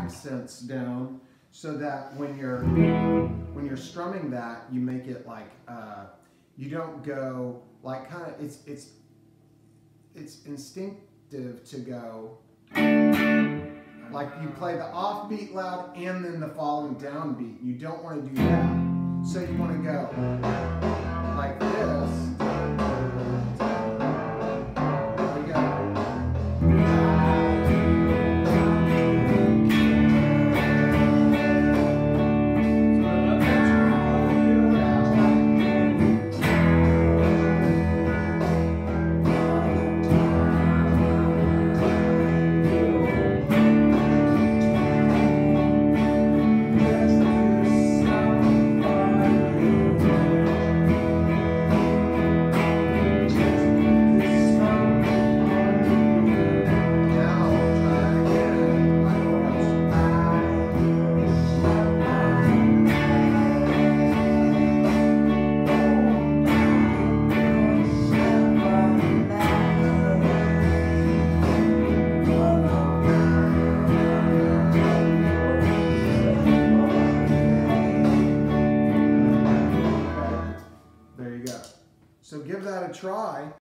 accents down so that when you're strumming that, you make it like you don't go like kind of it's instinctive to go like you play the off beat loud and then the following down beat. You don't want to do that. So you want to go like this. So give that a try.